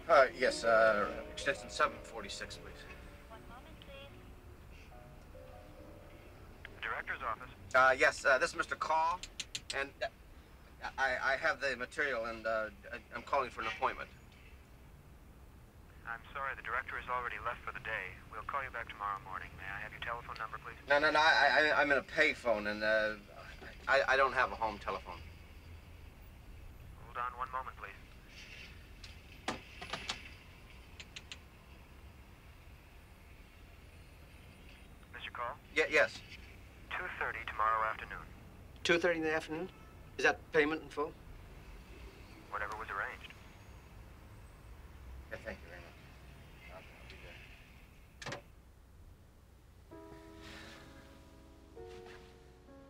Yes, extension 746, please. One moment, please. Director's office. Yes, this is Mr. Call, and I have the material, and I'm calling for an appointment. I'm sorry, the director has already left for the day. We'll call you back tomorrow morning. May I have your telephone number, please? No, I'm in a payphone, and I don't have a home telephone. Hold on one moment, please. Mr. Call? Yes. 2:30 tomorrow afternoon. 2:30 in the afternoon? Is that payment in full?